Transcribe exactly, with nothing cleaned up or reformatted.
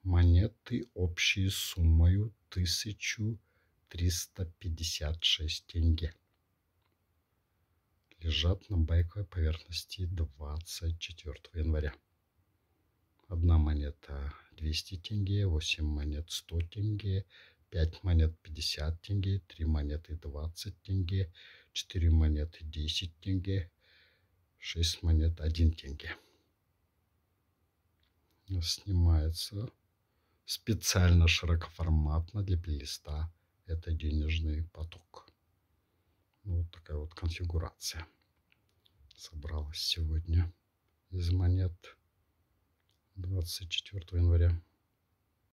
монеты общей суммою тысячу триста пятьдесят шесть тенге. Лежат на байковой поверхности двадцать четвёртого января. Одна монета двести тенге, восемь монет сто тенге, пять монет пятьдесят тенге, три монеты двадцать тенге, четыре монеты десять тенге, шесть монет один тенге. Снимается специально широкоформатно для плейлиста. Это денежный поток. Вот такая вот конфигурация собралась сегодня из монет двадцать четвёртого января.